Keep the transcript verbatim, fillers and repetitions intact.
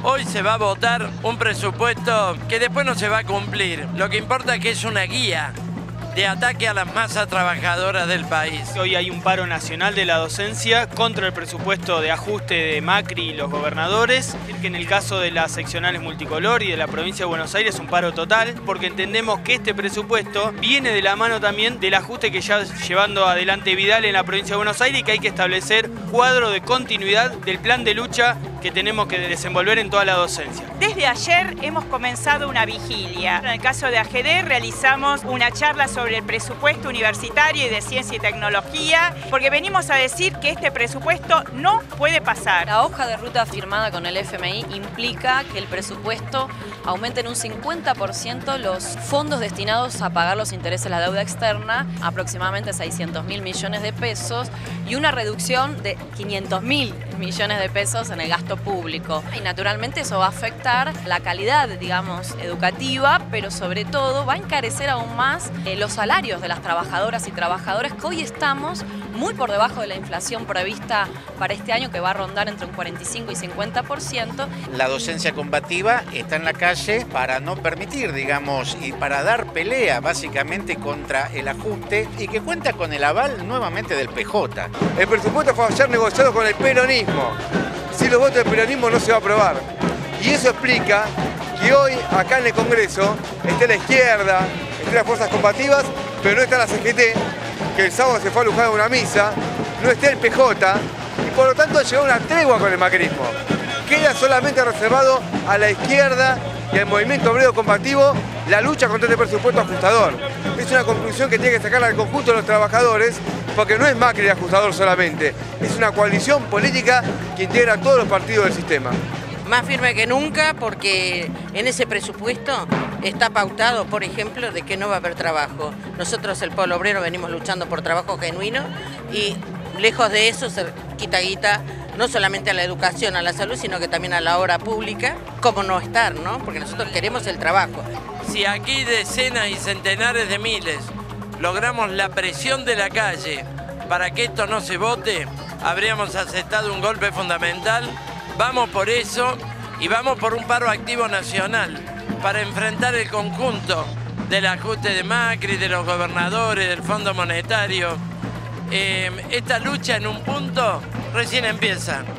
Hoy se va a votar un presupuesto que después no se va a cumplir. Lo que importa es que es una guía de ataque a las masas trabajadoras del país. Hoy hay un paro nacional de la docencia contra el presupuesto de ajuste de Macri y los gobernadores. Que en el caso de las seccionales multicolor y de la provincia de Buenos Aires un paro total, porque entendemos que este presupuesto viene de la mano también del ajuste que ya llevando adelante Vidal en la provincia de Buenos Aires y que hay que establecer cuadro de continuidad del plan de lucha que tenemos que desenvolver en toda la docencia. Desde ayer hemos comenzado una vigilia. En el caso de A G D realizamos una charla sobre el presupuesto universitario y de ciencia y tecnología, porque venimos a decir que este presupuesto no puede pasar. La hoja de ruta firmada con el F M I implica que el presupuesto aumente en un cincuenta por ciento los fondos destinados a pagar los intereses de la deuda externa, aproximadamente seiscientos mil millones de pesos, y una reducción de quinientos mil millones de pesos en el gasto público. Y naturalmente eso va a afectar la calidad, digamos, educativa, pero sobre todo va a encarecer aún más eh, los salarios de las trabajadoras y trabajadores, que hoy estamos muy por debajo de la inflación prevista para este año, que va a rondar entre un cuarenta y cinco y cincuenta por ciento. La docencia combativa está en la calle para no permitir, digamos, y para dar pelea básicamente contra el ajuste, y que cuenta con el aval nuevamente del P J. El presupuesto fue ayer negociado con el peronismo. Si los votos del peronismo no se va a aprobar. Y eso explica que hoy acá en el Congreso esté la izquierda, estén las fuerzas combativas, pero no está la C G T, que el sábado se fue a Luján a una misa, no está el P J, y por lo tanto ha llegado una tregua con el macrismo. Queda solamente reservado a la izquierda y al movimiento obrero combativo la lucha contra este presupuesto ajustador. Es una conclusión que tiene que sacar al conjunto de los trabajadores, porque no es Macri el ajustador solamente, es una coalición política que integra a todos los partidos del sistema. Más firme que nunca, porque en ese presupuesto está pautado, por ejemplo, de que no va a haber trabajo. Nosotros, el pueblo obrero, venimos luchando por trabajo genuino y lejos de eso se quita guita no solamente a la educación, a la salud, sino que también a la obra pública. ¿Cómo no estar, no? Porque nosotros queremos el trabajo. Si aquí decenas y centenares de miles logramos la presión de la calle para que esto no se vote, habríamos aceptado un golpe fundamental. Vamos por eso y vamos por un paro activo nacional para enfrentar el conjunto del ajuste de Macri, de los gobernadores, del Fondo Monetario. Eh, esta lucha en un punto recién empieza.